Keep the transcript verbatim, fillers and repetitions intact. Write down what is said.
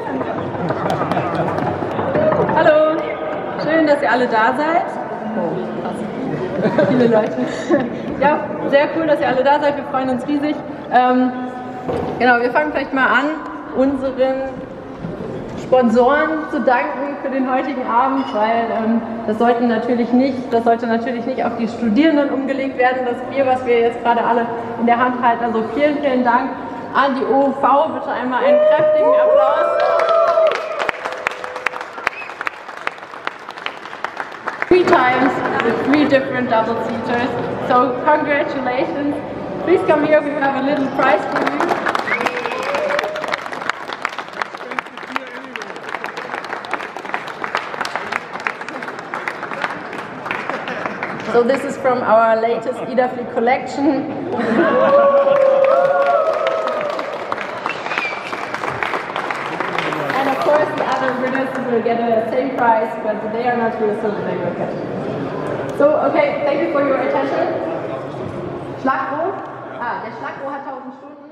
Hallo, schön, dass ihr alle da seid. Oh, krass. Viele Leute. Ja, sehr cool, dass ihr alle da seid. Wir freuen uns riesig. Ähm, genau, wir fangen vielleicht mal an, unseren Sponsoren zu danken für den heutigen Abend, weil ähm, das sollten natürlich nicht, das sollte natürlich nicht auf die Studierenden umgelegt werden, das Bier, was wir jetzt gerade alle in der Hand halten. Also vielen, vielen Dank an die O U V. Bitte einmal einen kräftigen Applaus. Three times with three different double seaters. So congratulations. Please come here. We have a little prize for you. So this is from our latest idaflieg collection. And of course the other winners will get a same prize, but they are not here, so they will get it. So, okay, thank you for your attention. Schlagro. Ah, der Schlagro hat tausend Stunden.